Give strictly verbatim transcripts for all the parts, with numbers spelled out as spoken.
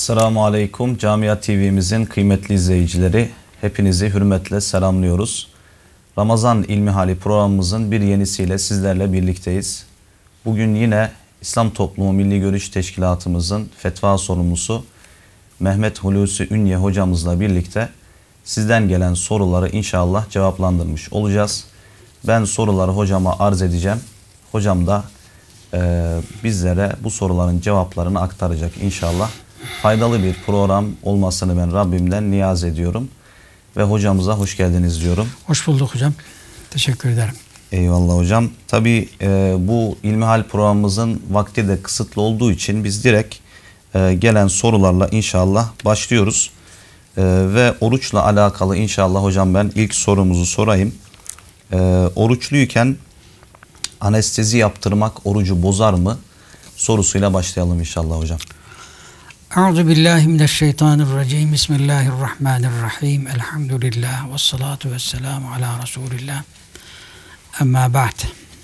Esselamu Aleyküm. Camia T V'mizin kıymetli izleyicileri, hepinizi hürmetle selamlıyoruz. Ramazan İlmihali programımızın bir yenisiyle sizlerle birlikteyiz. Bugün yine İslam Toplumu Milli Görüş Teşkilatımızın fetva sorumlusu Mehmet Hulusi Ünye hocamızla birlikte sizden gelen soruları inşallah cevaplandırmış olacağız. Ben soruları hocama arz edeceğim. Hocam da e, bizlere bu soruların cevaplarını aktaracak inşallah. Faydalı bir program olmasını ben Rabbimden niyaz ediyorum. Ve hocamıza hoş geldiniz diyorum. Hoş bulduk hocam. Teşekkür ederim. Eyvallah hocam. Tabii e, bu İlmihal programımızın vakti de kısıtlı olduğu için biz direkt e, gelen sorularla inşallah başlıyoruz. E, ve oruçla alakalı inşallah hocam ben ilk sorumuzu sorayım. E, oruçluyken anestezi yaptırmak orucu bozar mı? Sorusuyla başlayalım inşallah hocam. Euzu billahi mineşşeytanirracim. Bismillahirrahmanirrahim. Elhamdülillah ve salatu vesselamu ala Resulillah. Amma ba'd.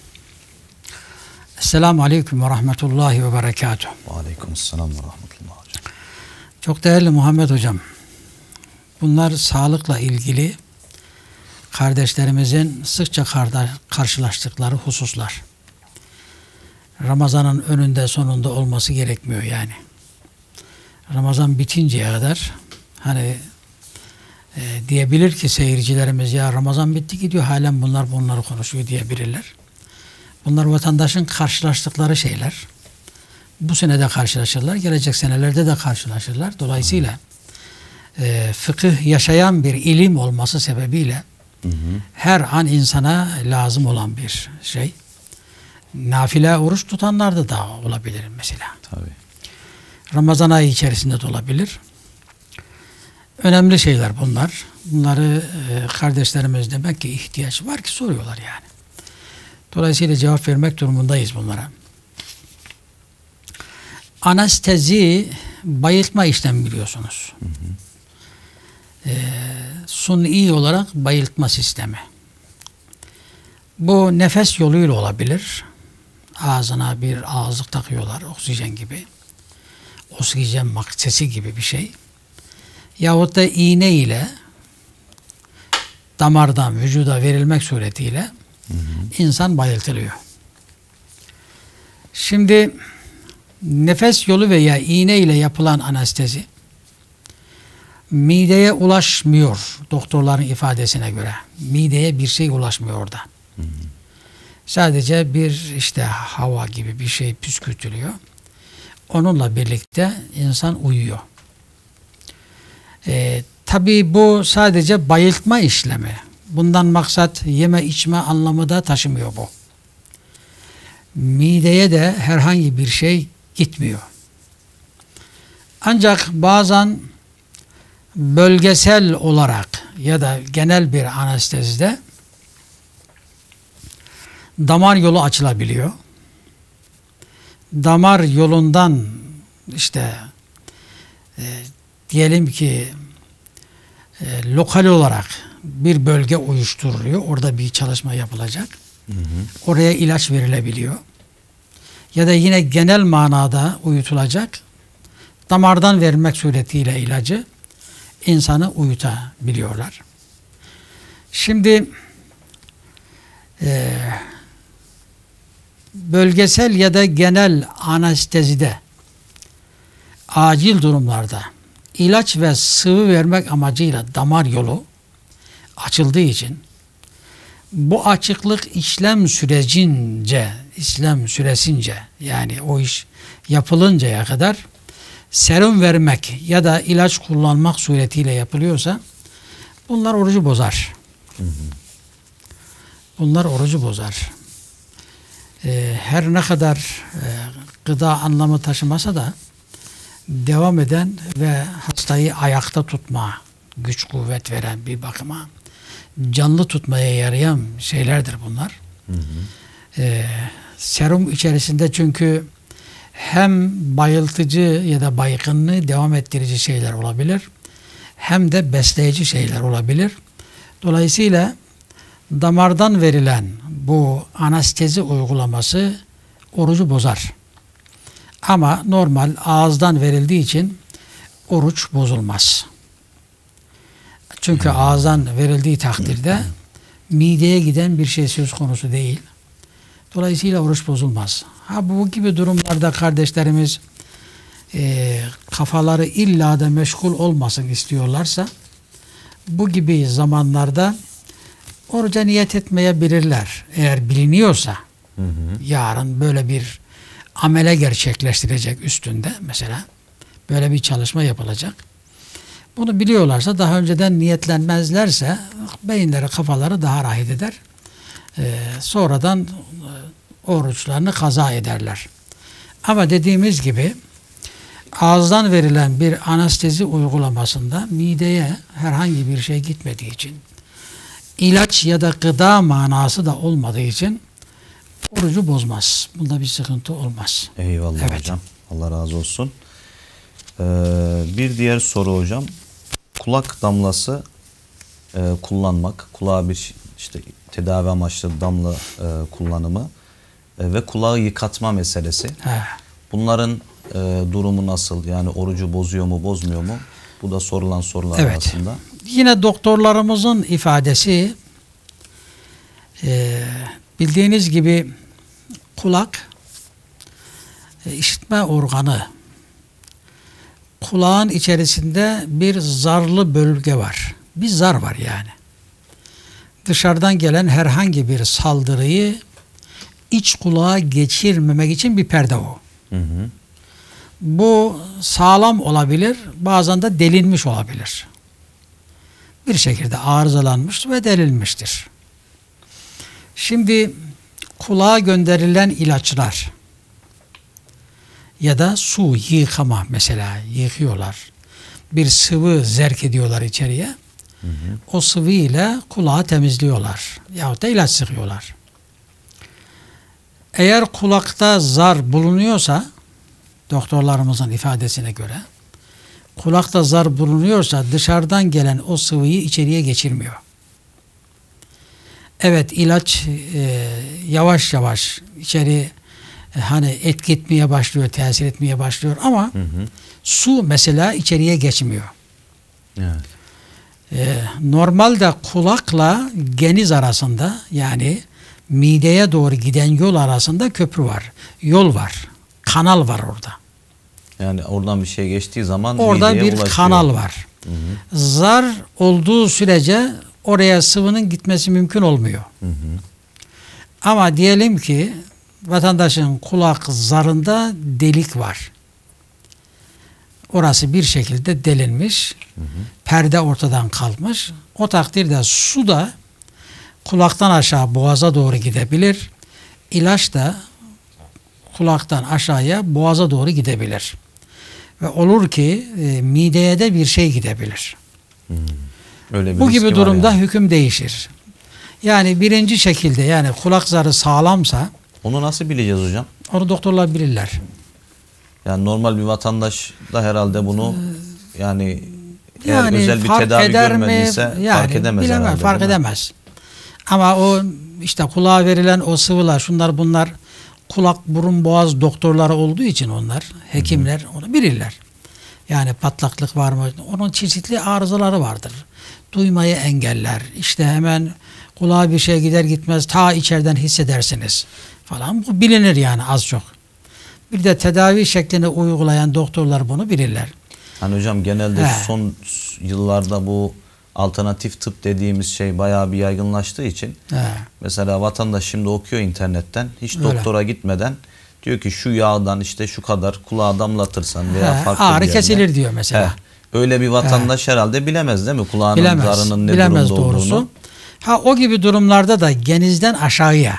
Esselamu aleyküm ve rahmetullahi ve berekatuhu. Ve aleykümselam ve rahmetullah hocam. Çok değerli Muhammed hocam. Bunlar sağlıkla ilgili kardeşlerimizin sıkça karşılaştıkları hususlar. Ramazanın önünde sonunda olması gerekmiyor yani. Ramazan bitinceye kadar hani e, diyebilir ki seyircilerimiz ya Ramazan bitti gidiyor halen bunlar bunları konuşuyor diyebilirler. Bunlar vatandaşın karşılaştıkları şeyler. Bu sene de karşılaşırlar, gelecek senelerde de karşılaşırlar. Dolayısıyla e, fıkıh yaşayan bir ilim olması sebebiyle hı hı. her an insana lazım olan bir şey. Nafile oruç tutanlarda da olabilir mesela. Tabii. Ramazan ayı içerisinde de olabilir. Önemli şeyler bunlar. Bunları e, kardeşlerimiz demek ki ihtiyaç var ki soruyorlar yani. Dolayısıyla cevap vermek durumundayız bunlara. Anestezi bayıltma işlemi biliyorsunuz. Hı hı. E, suni olarak bayıltma sistemi. Bu nefes yoluyla olabilir. Ağzına bir ağızlık takıyorlar oksijen gibi. Oksijen maksesi gibi bir şey. Yahut da iğne ile damardan vücuda verilmek suretiyle hı hı. insan bayıltılıyor. Şimdi nefes yolu veya iğne ile yapılan anestezi mideye ulaşmıyor doktorların ifadesine göre. Mideye bir şey ulaşmıyor orada. Hı hı. Sadece bir işte hava gibi bir şey püskürtülüyor. Onunla birlikte insan uyuyor. Ee, tabii bu sadece bayıltma işlemi. Bundan maksat yeme içme anlamı da taşımıyor bu. Mideye de herhangi bir şey gitmiyor. Ancak bazen bölgesel olarak ya da genel bir anestezide damar yolu açılabiliyor. Damar yolundan işte e, diyelim ki e, lokal olarak bir bölge uyuşturuluyor. Orada bir çalışma yapılacak. Hı hı. Oraya ilaç verilebiliyor. Ya da yine genel manada uyutulacak. Damardan verilmek suretiyle ilacı insanı uyutabiliyorlar. Şimdi e, bölgesel ya da genel anestezide acil durumlarda ilaç ve sıvı vermek amacıyla damar yolu açıldığı için bu açıklık işlem sürecince işlem süresince yani o iş yapılıncaya kadar serum vermek ya da ilaç kullanmak suretiyle yapılıyorsa bunlar orucu bozar. Hı hı. Bunlar orucu bozar. Ee, her ne kadar e, gıda anlamı taşımasa da devam eden ve hastayı ayakta tutma, güç kuvvet veren bir bakıma canlı tutmaya yarayan şeylerdir bunlar. Hı hı. Ee, serum içerisinde çünkü hem bayıltıcı ya da baygınlığı devam ettirici şeyler olabilir hem de besleyici şeyler olabilir. Dolayısıyla damardan verilen bu anestezi uygulaması orucu bozar. Ama normal ağızdan verildiği için oruç bozulmaz. Çünkü ağızdan verildiği takdirde mideye giden bir şey söz konusu değil. Dolayısıyla oruç bozulmaz. Ha bu gibi durumlarda kardeşlerimiz e, kafaları illa da meşgul olmasın istiyorlarsa bu gibi zamanlarda oruca niyet etmeyebilirler. Eğer biliniyorsa hı hı. yarın böyle bir amele gerçekleştirecek üstünde mesela böyle bir çalışma yapılacak. Bunu biliyorlarsa daha önceden niyetlenmezlerse beyinleri kafaları daha rahat eder. Ee, sonradan oruçlarını kaza ederler. Ama dediğimiz gibi ağızdan verilen bir anestezi uygulamasında mideye herhangi bir şey gitmediği için ilaç ya da gıda manası da olmadığı için orucu bozmaz. Bunda bir sıkıntı olmaz. Eyvallah evet. Hocam. Allah razı olsun. Ee, bir diğer soru hocam. Kulak damlası e, kullanmak, kulağa bir işte tedavi amaçlı damla e, kullanımı e, ve kulağı yıkatma meselesi. He. Bunların e, durumu nasıl? Yani orucu bozuyor mu, bozmuyor mu? Bu da sorulan sorular evet. arasında. Yine doktorlarımızın ifadesi e, bildiğiniz gibi kulak e, işitme organı. Kulağın içerisinde bir zarlı bölge var. Bir zar var yani. Dışarıdan gelen herhangi bir saldırıyı iç kulağa geçirmemek için bir perde o. Hı hı. Bu sağlam olabilir, bazen de delinmiş olabilir. Bir şekilde arızalanmış ve delinmiştir. Şimdi kulağa gönderilen ilaçlar ya da su yıkama mesela yıkıyorlar. Bir sıvı zerk ediyorlar içeriye. Hı hı. O sıvı ile kulağı temizliyorlar. Yahut da ilaç sıkıyorlar. Eğer kulakta zar bulunuyorsa doktorlarımızın ifadesine göre kulakta zar bulunuyorsa dışarıdan gelen o sıvıyı içeriye geçirmiyor. Evet ilaç e, yavaş yavaş içeri e, hani etki etmeye başlıyor, tesir etmeye başlıyor ama hı hı. su mesela içeriye geçmiyor. Evet. E, normalde kulakla geniz arasında yani mideye doğru giden yol arasında köprü var. Yol var. Kanal var orada. Yani oradan bir şey geçtiği zaman orada mideye bir ulaşıyor. Kanal var. Hı hı. Zar olduğu sürece oraya sıvının gitmesi mümkün olmuyor. Hı hı. Ama diyelim ki vatandaşın kulak zarında delik var. Orası bir şekilde delinmiş. Hı hı. Perde ortadan kalkmış. O takdirde su da kulaktan aşağı boğaza doğru gidebilir. İlaç da kulaktan aşağıya boğaza doğru gidebilir. Ve olur ki e, mideye de bir şey gidebilir. Hmm. Öyle bir Bu gibi durumda yani. hüküm değişir. Yani birinci şekilde yani kulak zarı sağlamsa onu nasıl bileceğiz hocam? Onu doktorlar bilirler. Yani normal bir vatandaş da herhalde bunu yani, yani eğer özel bir tedavi görmediyse yani, fark edemez bilemez, herhalde. Fark edemez. Ama o işte kulağa verilen o sıvılar şunlar bunlar kulak, burun, boğaz doktorları olduğu için onlar, hekimler hı hı. onu bilirler. Yani patlaklık var mı? Onun çeşitli arızaları vardır. Duymayı engeller. İşte hemen kulağa bir şey gider gitmez ta içeriden hissedersiniz falan. Bu bilinir yani az çok. Bir de tedavi şeklini uygulayan doktorlar bunu bilirler. Hani hocam genelde He. son yıllarda bu alternatif tıp dediğimiz şey bayağı bir yaygınlaştığı için He. mesela vatandaş şimdi okuyor internetten hiç Öyle. doktora gitmeden diyor ki şu yağdan işte şu kadar kulağa damlatırsan veya He. farklı ağrı bir yerine, kesilir diyor mesela. He. Öyle bir vatandaş He. herhalde bilemez değil mi? Kulağının bilemez. zarının ne bilemez durumda doğrusu. olduğunu. Ha o gibi durumlarda da genizden aşağıya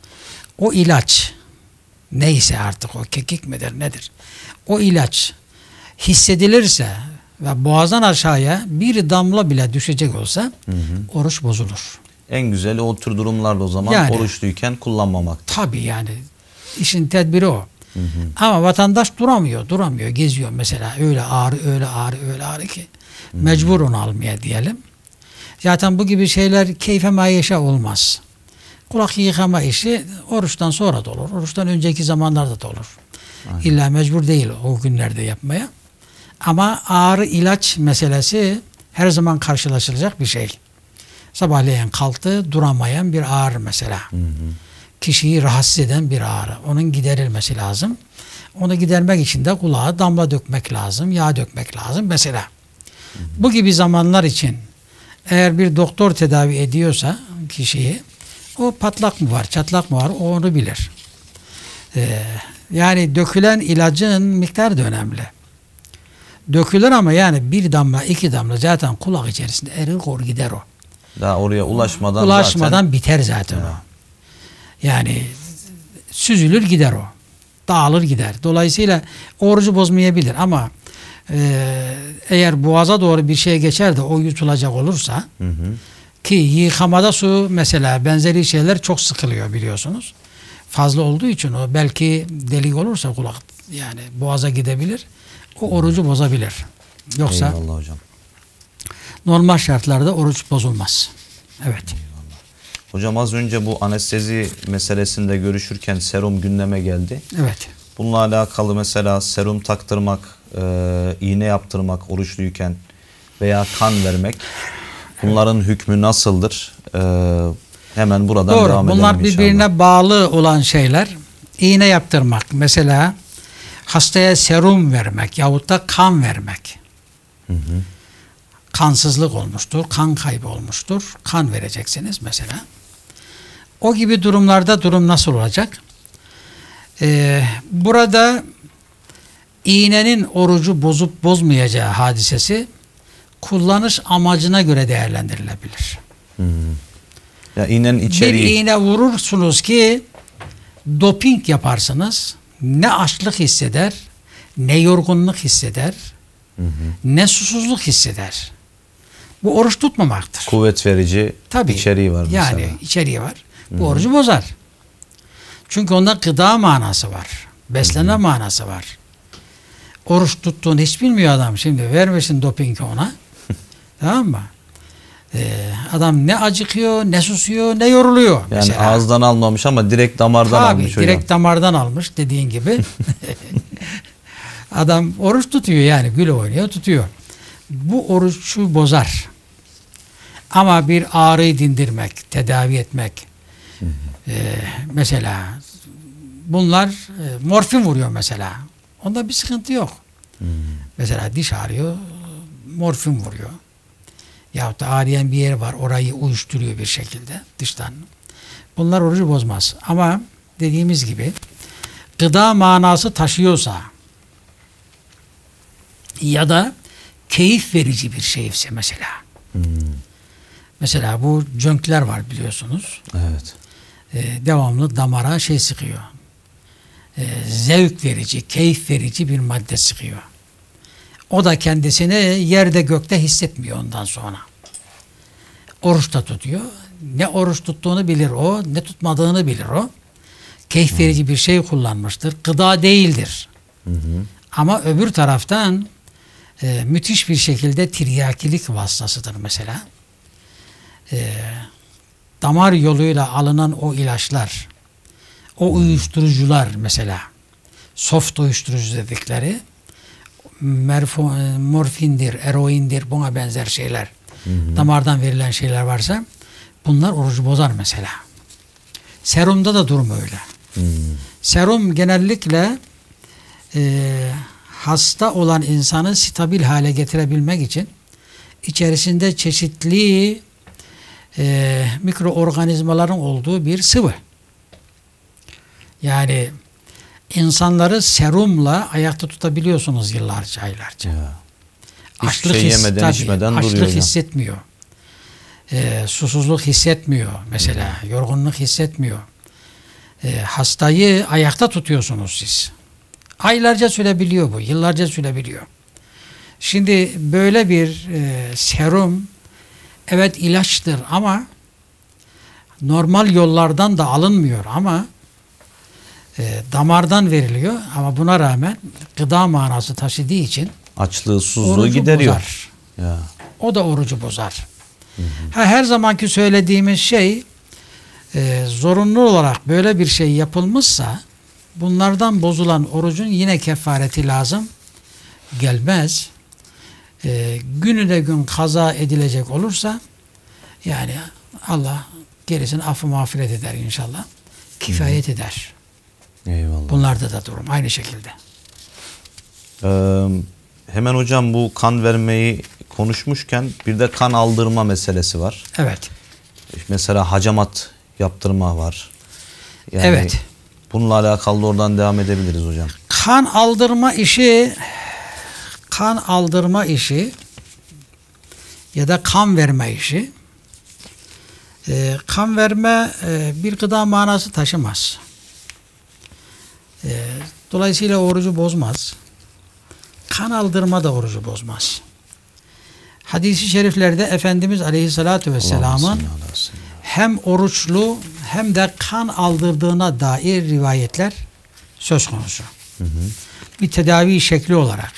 o ilaç neyse artık o kekik midir nedir? O ilaç hissedilirse ve boğazdan aşağıya bir damla bile düşecek olsa hı hı. oruç bozulur. En güzeli o tür durumlarda o zaman yani, oruçluyken kullanmamak. Tabii yani işin tedbiri o. Hı hı. Ama vatandaş duramıyor, duramıyor, geziyor mesela öyle ağrı, öyle ağrı, öyle ağrı ki hı hı. mecbur onu almaya diyelim. Zaten bu gibi şeyler keyfe maişe olmaz. Kulak yıkama işi oruçtan sonra da olur. Oruçtan önceki zamanlarda da olur. Aynen. İlla mecbur değil o günlerde yapmaya. Ama ağrı ilaç meselesi her zaman karşılaşılacak bir şey. Sabahleyin kalktı duramayan bir ağrı mesela. Hı hı. Kişiyi rahatsız eden bir ağrı. Onun giderilmesi lazım. Onu gidermek için de kulağa damla dökmek lazım, yağ dökmek lazım mesela. Hı hı. Bu gibi zamanlar için eğer bir doktor tedavi ediyorsa kişiyi, o patlak mı var, çatlak mı var, o onu bilir. Ee, yani dökülen ilacın miktarı da önemli. Dökülür ama yani bir damla, iki damla zaten kulak içerisinde erir kor gider o. Daha oraya ulaşmadan Ulaşmadan zaten... biter zaten ya. o. Yani süzülür gider o. Dağılır gider. Dolayısıyla orucu bozmayabilir ama e, eğer boğaza doğru bir şey geçer de o yutulacak olursa, hı hı. ki yıkamada su mesela benzeri şeyler çok sıkılıyor biliyorsunuz. Fazla olduğu için o belki delik olursa kulak yani boğaza gidebilir. O orucu bozabilir. Yoksa Eyvallah hocam. Normal şartlarda oruç bozulmaz. Evet. Eyvallah. Hocam az önce bu anestezi meselesinde görüşürken serum gündeme geldi. Evet. Bununla alakalı mesela serum taktırmak, e, iğne yaptırmak oruçluyken veya kan vermek, bunların hükmü nasıldır? E, hemen buradan Doğru. devam edelim Bunlar birbirine inşallah. bağlı olan şeyler. İğne yaptırmak mesela, hastaya serum vermek yahut da kan vermek. Hı hı. Kansızlık olmuştur, kan kaybı olmuştur. Kan vereceksiniz mesela. O gibi durumlarda durum nasıl olacak? Ee, burada iğnenin orucu bozup bozmayacağı hadisesi kullanış amacına göre değerlendirilebilir. Hı hı. Ya iğnenin içeriği... Bir iğne vurursunuz ki doping yaparsınız. Ne açlık hisseder, ne yorgunluk hisseder, hı hı. ne susuzluk hisseder. Bu oruç tutmamaktır. Kuvvet verici Tabii, içeriği var mesela. Yani içeriği var. Bu Hı-hı. orucu bozar. Çünkü onda gıda manası var. Beslenme Hı-hı. manası var. Oruç tuttuğunu hiç bilmiyor adam. Şimdi vermesin dopingi ona. Tamam mı? Ee, adam ne acıkıyor, ne susuyor, ne yoruluyor. Yani mesela. Ağızdan almamış ama direkt damardan Tabii, almış direkt hocam. damardan almış dediğin gibi. Adam oruç tutuyor yani. Gül oynuyor, tutuyor. Bu orucu bozar. Ama bir ağrıyı dindirmek, tedavi etmek, hı hı. E, mesela bunlar e, morfin vuruyor mesela. Onda bir sıkıntı yok. Hı hı. Mesela diş ağrıyor, morfin vuruyor. Yahut da ağrıyan bir yer var, orayı uyuşturuyor bir şekilde dıştan. Bunlar orucu bozmaz. Ama dediğimiz gibi gıda manası taşıyorsa ya da keyif verici bir şeyse mesela. Hmm. Mesela bu cönkler var biliyorsunuz. Evet. Ee, devamlı damara şey sıkıyor. Ee, zevk verici, keyif verici bir madde sıkıyor. O da kendisini yerde gökte hissetmiyor ondan sonra. Oruç da tutuyor. Ne oruç tuttuğunu bilir o, ne tutmadığını bilir o. Keyif verici hmm. bir şey kullanmıştır. Gıda değildir. Hı hı. Ama öbür taraftan e, müthiş bir şekilde tiryakilik vasıtasıdır mesela. E, damar yoluyla alınan o ilaçlar, o uyuşturucular mesela, soft uyuşturucu dedikleri, merfo, morfindir, eroindir, buna benzer şeyler, hı hı. damardan verilen şeyler varsa bunlar orucu bozar mesela. Serumda da durum öyle. Hı. Serum genellikle e, hasta olan insanı stabil hale getirebilmek için içerisinde çeşitli e, mikroorganizmaların olduğu bir sıvı. Yani insanları serumla ayakta tutabiliyorsunuz yıllarca, aylarca. Ya. Açlık şey yemeden, tabii, içmeden açlık duruyor. Açlık hissetmiyor. E, susuzluk hissetmiyor mesela. Hmm. Yorgunluk hissetmiyor. E, hastayı ayakta tutuyorsunuz siz. Aylarca sürebiliyor bu. Yıllarca sürebiliyor. Şimdi böyle bir e, serum evet ilaçtır ama normal yollardan da alınmıyor ama e, damardan veriliyor ama buna rağmen gıda manası taşıdığı için açlığı, susuzluğu gideriyor. Bozar. Ya. O da orucu bozar. Hı hı. Ha, her zamanki söylediğimiz şey e, zorunlu olarak böyle bir şey yapılmışsa bunlardan bozulan orucun yine kefareti lazım. gelmez. E, günü de gün kaza edilecek olursa yani Allah gerisini affı mağfiret eder inşallah. Kifayet eder. Eyvallah. Bunlarda da durum aynı şekilde. Ee, hemen hocam bu kan vermeyi konuşmuşken bir de kan aldırma meselesi var. Evet. Mesela hacamat yaptırma var. Yani Evet. Bununla alakalı oradan devam edebiliriz hocam. Kan aldırma işi kan aldırma işi ya da kan verme işi e, kan verme e, bir gıda manası taşımaz. E, dolayısıyla orucu bozmaz. Kan aldırma da orucu bozmaz. Hadis-i şeriflerde Efendimiz Aleyhisselatü Vesselam'ın hem oruçlu hem de kan aldırdığına dair rivayetler söz konusu. Hı hı. Bir tedavi şekli olarak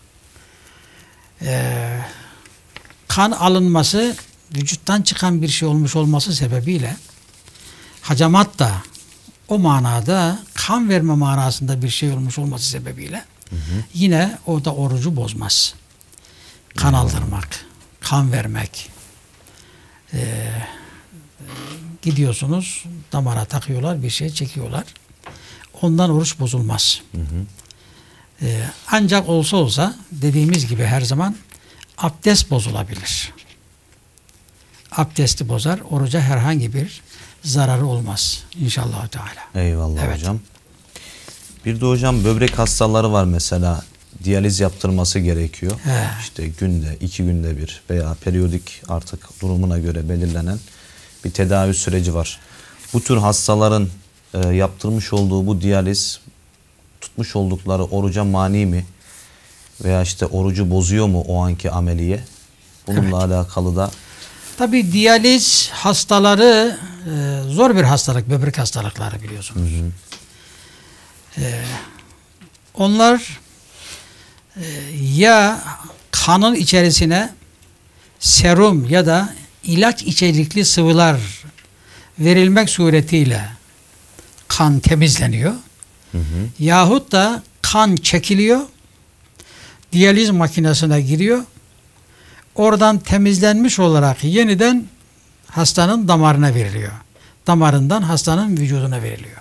ee, kan alınması vücuttan çıkan bir şey olmuş olması sebebiyle hacamat da o manada kan verme manasında bir şey olmuş olması sebebiyle hı hı. yine o da orucu bozmaz. Kan hı. aldırmak, kan vermek. Ee, gidiyorsunuz damara takıyorlar, bir şey çekiyorlar. Ondan oruç bozulmaz. Hı hı. Ee, ancak olsa olsa dediğimiz gibi her zaman abdest bozulabilir. Abdesti bozar, oruca herhangi bir zararı olmaz inşallah Teala. Eyvallah evet. hocam. Bir de hocam böbrek hastaları var mesela, diyaliz yaptırması gerekiyor. He. İşte günde, iki günde bir veya periyodik artık durumuna göre belirlenen bir tedavi süreci var. Bu tür hastaların e, yaptırmış olduğu bu diyaliz tutmuş oldukları oruca mani mi? Veya işte orucu bozuyor mu o anki ameliye? Bununla evet. alakalı da. Tabii diyaliz hastaları e, zor bir hastalık, böbrek hastalıkları biliyorsunuz. Hı hı. E, onlar e, ya kanın içerisine serum ya da ilaç içerikli sıvılar verilmek suretiyle kan temizleniyor. Hı hı. Yahut da kan çekiliyor, diyaliz makinesine giriyor. Oradan temizlenmiş olarak yeniden hastanın damarına veriliyor. Damarından hastanın vücuduna veriliyor.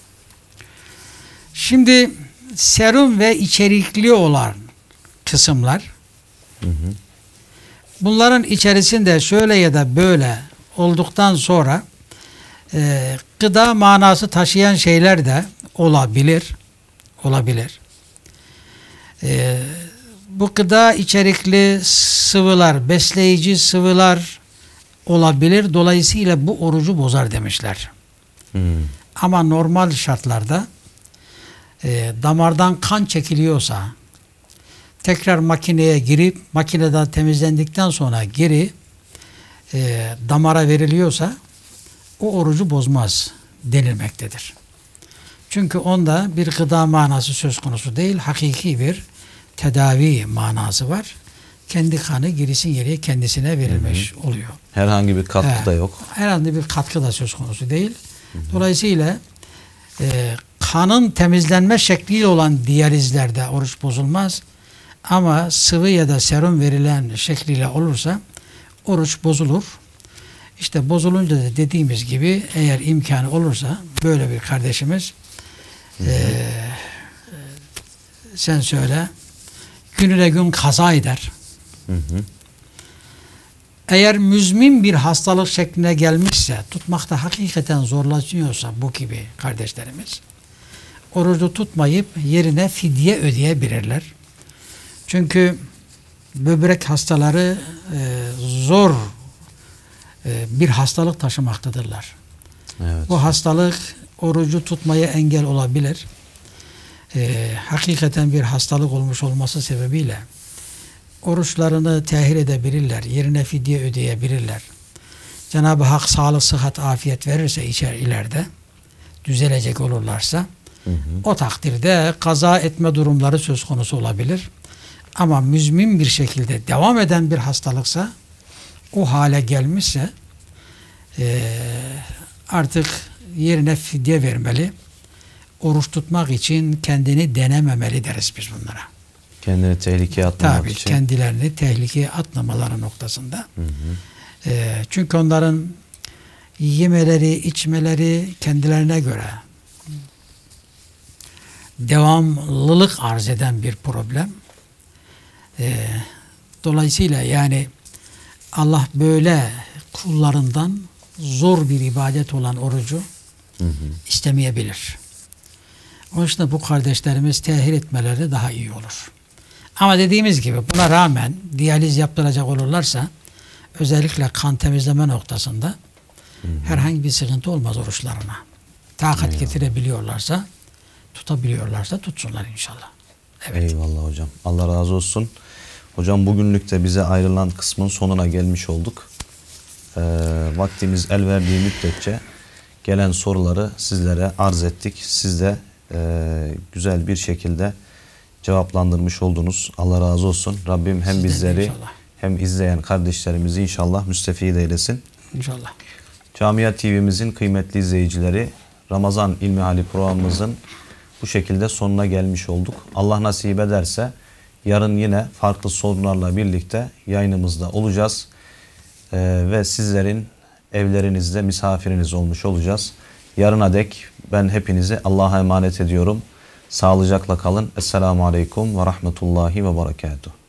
Şimdi serum ve içerikli olan kısımlar, hı hı. bunların içerisinde şöyle ya da böyle olduktan sonra e, gıda manası taşıyan şeyler de olabilir. Olabilir. E, bu gıda içerikli sıvılar, besleyici sıvılar olabilir. Dolayısıyla bu orucu bozar demişler. Hmm. Ama normal şartlarda e, damardan kan çekiliyorsa tekrar makineye girip makineden temizlendikten sonra geri e, damara veriliyorsa o orucu bozmaz denilmektedir. Çünkü onda bir gıda manası söz konusu değil, hakiki bir tedavi manası var. Kendi kanı gerisin geriye kendisine verilmiş hı hı. oluyor. Herhangi bir katkı He, da yok. Herhangi bir katkı da söz konusu değil. Hı hı. Dolayısıyla e, kanın temizlenme şekliyle olan diyalizlerde oruç bozulmaz. Ama sıvı ya da serum verilen şekliyle olursa oruç bozulur. İşte bozulunca da dediğimiz gibi eğer imkanı olursa böyle bir kardeşimiz hı hı. E, sen söyle gününe gün kaza eder. Hı hı. Eğer müzmin bir hastalık şekline gelmişse, tutmakta hakikaten zorlanıyorsa bu gibi kardeşlerimiz orucu tutmayıp yerine fidye ödeyebilirler. Çünkü böbrek hastaları e, zor e, bir hastalık taşımaktadırlar. Evet. Bu hastalık orucu tutmaya engel olabilir. E, hakikaten bir hastalık olmuş olması sebebiyle oruçlarını tehir edebilirler. Yerine fidye ödeyebilirler. Cenab-ı Hak sağlık, sıhhat, afiyet verirse içer ileride düzelecek olurlarsa hı hı. o takdirde kaza etme durumları söz konusu olabilir. Ama müzmin bir şekilde devam eden bir hastalıksa o hale gelmişse e, artık yerine fidye vermeli. Oruç tutmak için kendini denememeli deriz biz bunlara. Kendini tehlikeye atmamak Tabii için. kendilerini tehlikeye atmamaları noktasında. Hı hı. E, çünkü onların yemeleri, içmeleri kendilerine göre devamlılık arz eden bir problem. E, dolayısıyla yani Allah böyle kullarından zor bir ibadet olan orucu Hı hı. istemeyebilir. O yüzden bu kardeşlerimiz tehir etmeleri daha iyi olur. Ama dediğimiz gibi buna rağmen diyaliz yaptıracak olurlarsa özellikle kan temizleme noktasında hı hı. herhangi bir sıkıntı olmaz oruçlarına. Takat Eyvallah. getirebiliyorlarsa, tutabiliyorlarsa tutsunlar inşallah. Evet. Eyvallah hocam. Allah razı olsun. Hocam bugünlük de bize ayrılan kısmın sonuna gelmiş olduk. Ee, vaktimiz el verdiği müddetçe gelen soruları sizlere arz ettik. Siz de e, güzel bir şekilde cevaplandırmış oldunuz. Allah razı olsun. Rabbim hem Sizden bizleri inşallah. hem izleyen kardeşlerimizi inşallah müstefid eylesin. İnşallah. Camia T V'mizin kıymetli izleyicileri, Ramazan İlmihali programımızın bu şekilde sonuna gelmiş olduk. Allah nasip ederse yarın yine farklı sorunlarla birlikte yayınımızda olacağız. Ee, ve sizlerin evlerinizde misafiriniz olmuş olacağız. Yarına dek ben hepinizi Allah'a emanet ediyorum. Sağlıcakla kalın. Esselamu Aleyküm ve Rahmetullahi ve Berekatuhu.